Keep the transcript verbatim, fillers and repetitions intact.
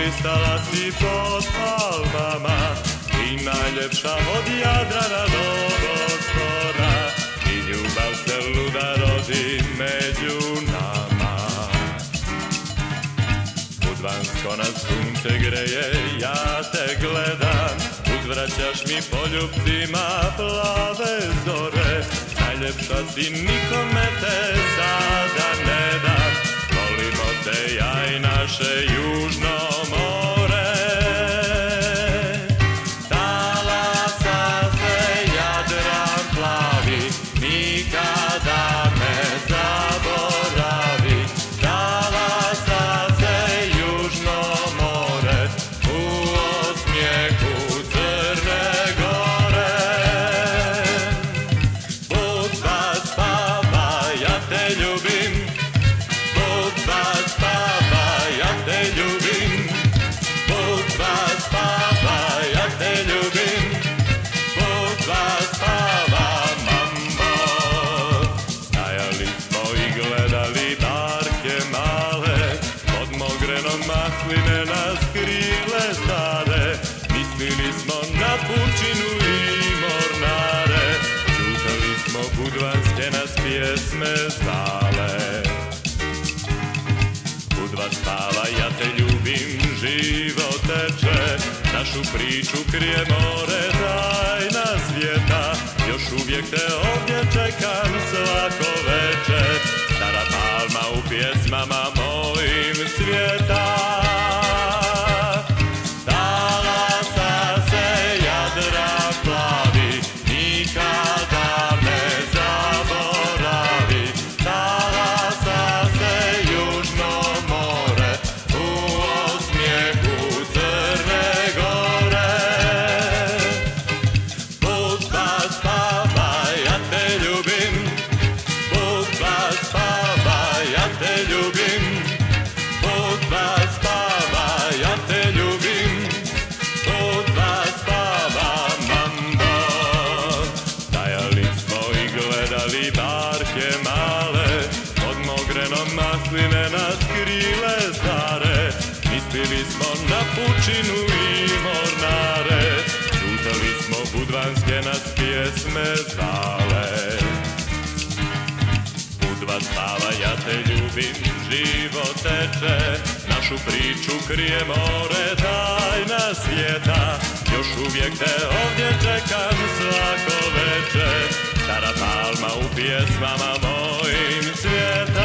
blistala si pod palmama i najljepša od Jadrana do Bosfora i ljubav se luda rodi među nama. Budvansko nas sunce greje, ja te gledam, uzvraćaš mi poljubcima plave zore. Najljepša si, nikome te sada ne dam, volimo te ja i naše južno more. Talasa se Jadran plavi, nikada ne zaboravi. Talasa se južno more, u osmijehu Crne Gore. Budva spava, ja te ljubim, Budva spava, ja te ljubim, Budva spava, ja te ljubim, Budva spava, mambo. Stajali smo i gledali barke male, pod mogrenom masline nas krile stare. Mislili smo na pučinu i mornare, čutali smo budvanske nas pjesme znale. Budva spava, ja te ljubim, život teče, našu priču krije more, tajna svijeta. Još uvijek te ovdje čekam svako večer, stara palma u pjesmama mojim cvjeta. Talasa se Jadran plavi, nikada ne zaboravi. Talasa se južno more, u osmijehu Crne Gore. Budva spava, ja te ljubim, Budva spava, ja te ljubim, Budva spava, ja te ljubim, Budva spava, mambo. Stajali smo i gledali barke male, pod mogrenom masline nas krile stare. Mislili smo na pučinu i mornare, čutali smo budvanske nas pjesme zvale. Budva spava, ja te ljubim, život teče, našu priču krije more, tajna svijeta. Još uvijek te ovdje čekam svako večer, stara palma u pjesmama mojim cvjeta.